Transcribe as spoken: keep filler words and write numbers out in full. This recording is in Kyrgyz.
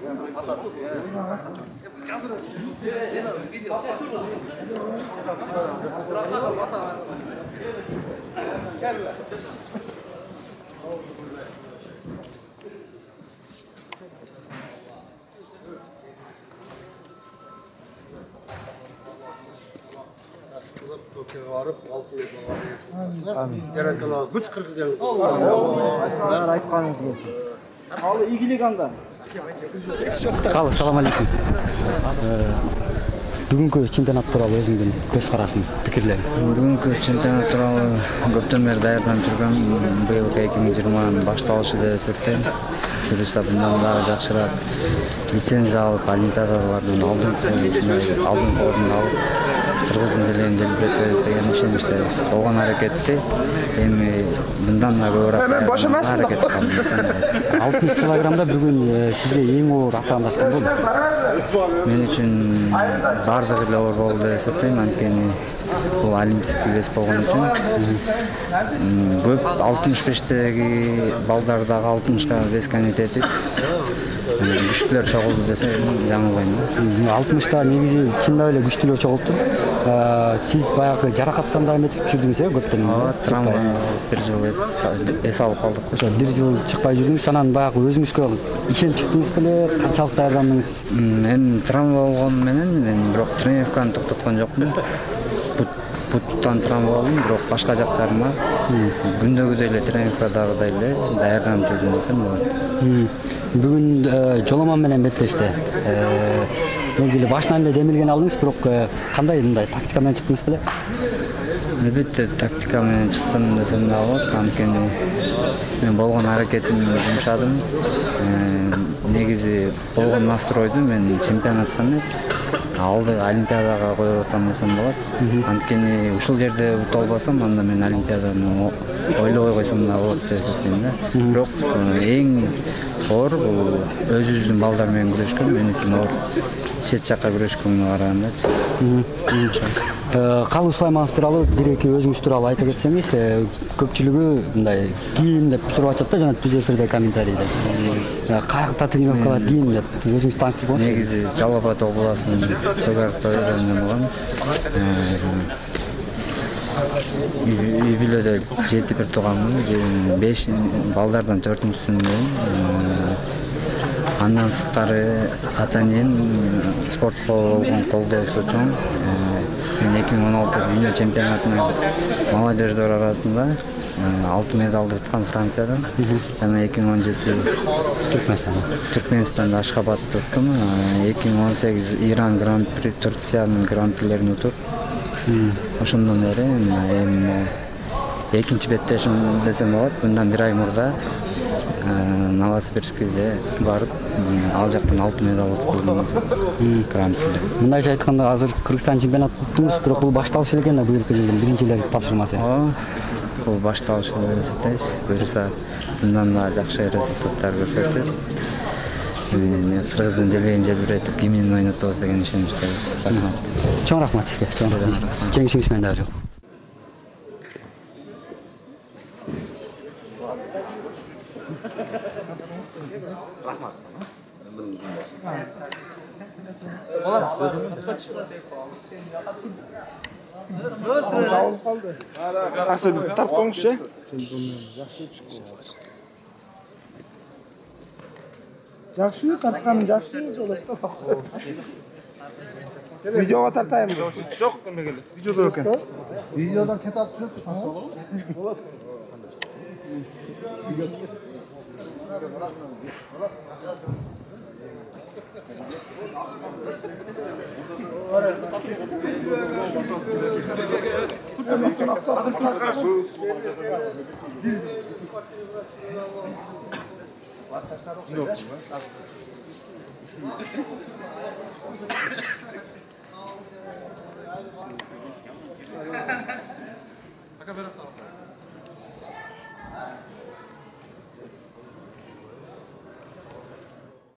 varıp altı yılda yarattılar. Güç kırk yıl. Ben aytkanım gelsin. Al iyilik anda. Kal, assalamu alaikum. Бүгүнкү чемпионат тууралуу өзүңдүн көз карашың, пикирлериң. Бүгүнкү чемпионат тууралуу көптөн бери даярданып жүргөм. Быйылкы эки миң жыйырманын башталышы деп эсептейм. Буюрса мындан дагы жакшыраак лицензия алып, олимпиадалардан алдыңкы алдыңкы орунду алып, кыргыздын делегин желбиретебиз деген ишеничтебиз. Болгон аракетти эми мындан да көбүрөөк аракет кылабыз. алтымыш килограммда бүгүн сизге эң оор атаандашкан болду. Мен үчүн бардыгы эле оор болду деп эсептейм, анткени бул олимпийский вес болгон үчүн көп алтымыш бештеги балдар дагы алтымышка вескени этип күчтүүлөр чогулду десем жаңылбайм. алтымышта негизи чындап эле күчтүүлөр чогулду. Сиз баягы жаракаттан дагы эметип жүрдүңүз э, көптөн. Ооба, травма бир жыл эс алып калдык. Ошо бир жыл чыкпай жүрдүңүз, анан баягы өзүңүзгө ишенип чыктыңыз беле, канчалык даярдандыңыз? Мен травма болгон менен мен бирок тренировканы токтоткон жокмун. Буттан травма болдум, бирок башка жактарыма күндөгүдөй эле тренировкадагыдай эле даярданып жүрдүм десем болот. Бүгүн Жоламан менен беттешти. Негизи башынан эле демилген алдыңыз, бирок кандай мындай тактика менен чыктыңыз беле? Албетте тактика менен чыктым десем да болот, анткени мен болгон аракетимди жумшадым. Негизи болгон настройду мен чемпионатка эмес, алды олимпиадага коюп атам десем болот. Анткени ушул жерде ута албасам, анда мен олимпиаданы ойлобой койсом да болот деп эсептейм да. Бирок эң оор бул өзүбүздүн балдар менен күрөшкөн, мен үчүн оор. Чет жакка күрөшкөнгө карагандачы. Калуу Сулайманов тууралуу бир-эки өзүңүз тууралуу айта кетсеңиз, көпчүлүгү мындай кийин деп сурап атат да, жана түз эфирде комментарийде. Каякта тренировка кылат кийин деп өзүңүз тааныштырып коңузчу. Негизи Жалал Абад областынын Көкарыкта өзүмдөн болгон. Үй бүлөдө жети бир тууганмын, беш балдардан төртүнчүсүмүн. Андан сырткары ата-энем спортко болгон колдоосу чоң. Мен эки миң он алты дүйнө чемпионатынын молодеждер арасында алты медалды уткан Франциядан, жана эки миң он жети Түркмөнстанда Ашхабадда уткум. эки миң он сегиз Иран гран-при, Турциянын гран-прилерин утуп, ошондон бери эми экинчи беттешим десем болот. Мындан бир ай мурда Новосибирскиде барып, ал жактан алты медал уткуздум гран-прилер. Мындайча айтканда азыр Кыргызстан чемпионат уттуңуз, бирок бул башталыш эле экен да, быйылкы жылдын биринчи эле тапшырмасы. Ооба, бул башталыш деп эсептейбиз. Буюрса мындан да жакшы результаттар көрсөтүп, Кыргыздын делегин желбиретип, гимнин ойнотобуз деген ишеничтебиз. Чоң рахмат сизге. Жеңишиңиз менен дагы. Rahmat. Жабылып калды. Аксы бир тартып коңузчу. Жакшы тарткан, жакшы болот да. Видеого тартайм. Жок, эмегеле. Видеодо экен. Videodan kete atıyorsun. Olur. Yok.